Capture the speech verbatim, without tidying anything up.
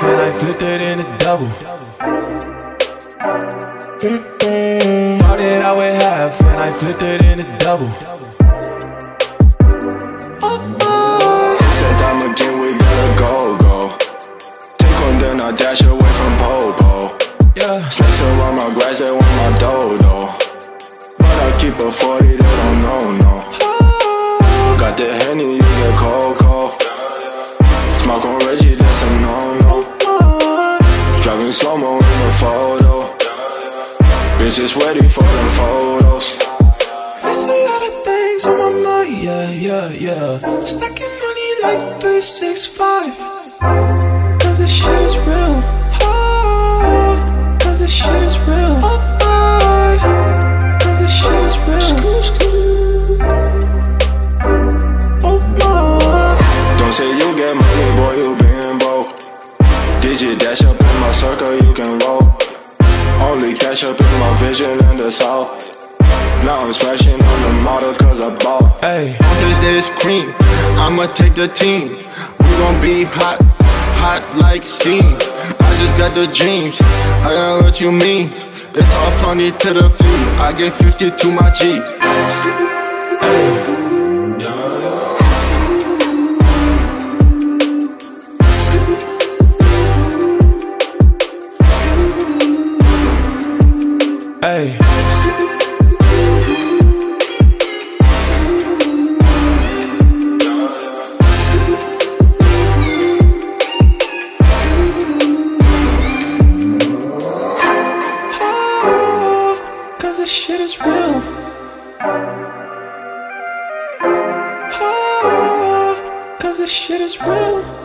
half and I flipped it in a double. Mm-mm. Started out with half and I flipped it in a double. Said time again, we gotta go, go. Take one, then I dash away from Popo. Yeah. Snakes around my grass, they want my dodo. But I keep a forty, they don't know, no. Got the Henny, you get cold, cold. Smoke on Reggie, that's a no-no. Driving slow-mo in the photo. Bitches ready for them photos. There's a lot of things on my mind, yeah, yeah, yeah. Stacking money like three six five. Cause this shit is real. Oh, cause this shit is real. Oh, oh, cause this shit is real. Oh my. Don't say you get money, boy, you been broke. Digit dash up in my circle, you can roll. Only cash up in my vision and the south. Now I'm smashing on the model cause I bought. Hey, cause there's cream, I'ma take the team. We gon' be hot, hot like steam. I just got the dreams, I know what you mean. It's all funny to the fleet, I get fifty to my G. hey. Cause this shit is real. Oh, cause this shit is real.